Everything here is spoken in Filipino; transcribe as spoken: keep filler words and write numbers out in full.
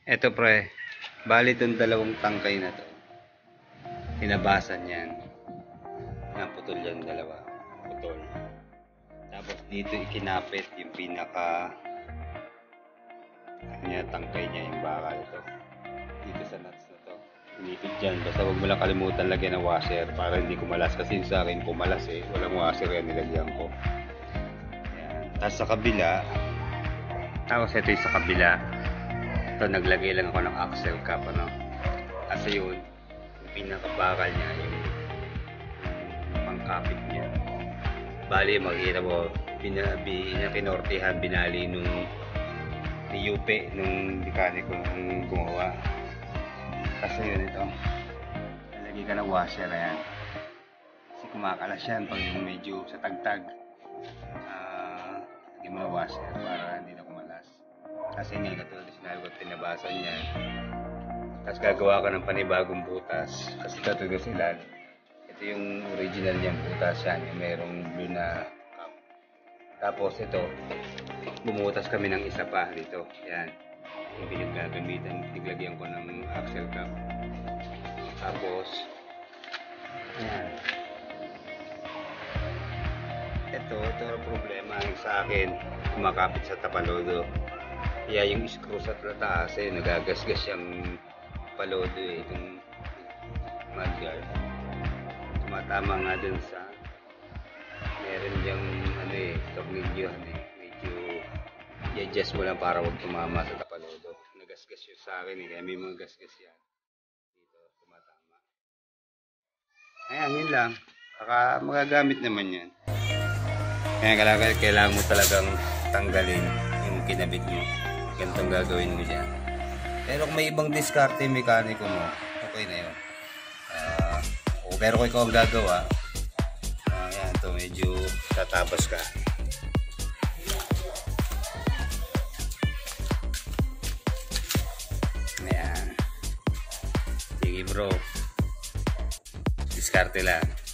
Eto pre, bali itong dalawang tangkay na to. Tinabasan yan. Yan, putol yan dalawa. Putol. Tapos dito ikinapit yung pinaka niya, tangkay niya yung bakal ito. Dito sa nuts na to. Inipit dyan. Basta huwag mo lang kalimutan lagyan ng washer para hindi kumalas. Kasi sa akin kumalas eh. Walang washer yan nilagyan ko. Yan. Tapos sa kabila, tapos ito yung sa kabila. Ito, naglagay lang ako ng axle cap, ano. Kasi yun, yung pinakabakal niya, yung pangkapit niya. Bali, makikita mo, binabi, kinortihan, binali nung ni Yupe, nung mekaniko nung gumawa. Kasi yun ito, nalagay ka ng washer, ayan. Kasi kumakalas yan pag medyo sa tagtag. Uh, lagay mo na washer para hindi na kumalas. Kasi nga, katulad sinabi ko, tinabasan niya. Tapos gagawa ka ng panibagong butas. Kasi katulad sila, ito yung original niyang butas yan. Yung merong blue na cup. Tapos ito, bumutas kami ng isa pa dito. Yan. Yung pinagagamitan, tiglagyan ko ng axle cap. Tapos, yan. Ito, ito ang problema yung sa akin. Kumakapit sa tapalodo. Kaya yung screw sa taas eh, nagagasgas yung palodo eh, itong mudguard. Tumatama nga dun sa meron diyang ano eh, tornilyohan eh, medyo i-adjust mo lang para wag tumama sa tapalodo. Nagasgas yun sa akin eh, kaya may mga gasgas yan dito, tumatama. Ayan, yun lang. Saka magagamit naman yan. Kaya kailangan, kailangan mo talagang tanggalin yung kinabit mo. Ganitong gagawin mo dyan. Pero kung may ibang diskarte mekaniko mo, okay na yun. Uh, pero kung ikaw ang gagawa, uh, yan, ito medyo tatabas ka. Ayan. Sige bro. Diskarte lang.